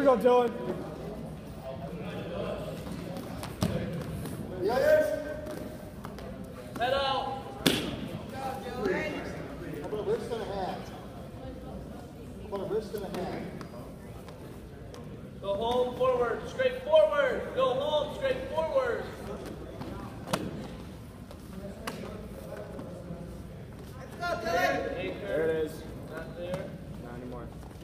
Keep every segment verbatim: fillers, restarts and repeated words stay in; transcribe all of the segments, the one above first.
go, Dylan. Head out. How about a wrist and a half? How about a wrist and a half? Go home, forward, straight forward. Go home, straight forward. Let's go, Dylan. There it is. Not there. Not anymore.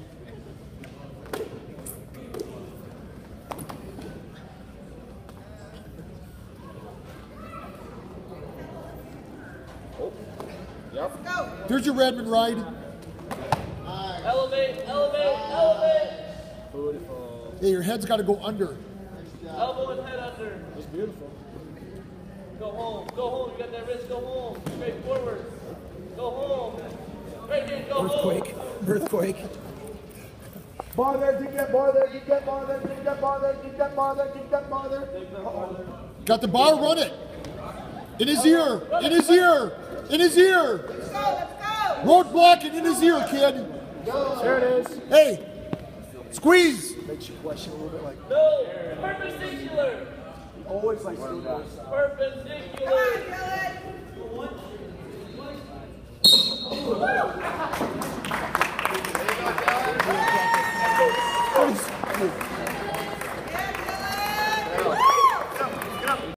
Oh. Yep. There's your Redmond ride. Elevate, elevate, elevate. Beautiful. Hey, your head's got to go under. Elbow and head under. It's beautiful. Go home, go home. You got that wrist, go home. Straight forward. Go home. Right here, go Earthquake. home. Earthquake. Bar there, keep that bar there, keep that bar there, keep that bar there, keep that bar there, keep that bar there. Got the bar, run it. In his ear. In his ear. In his ear. Let's go, let's go. Roadblock it in his ear, kid. There it is. Hey, squeeze. Makes you question a little bit like, No, perpendicular. always like, Come on, Perpendicular. Dylan.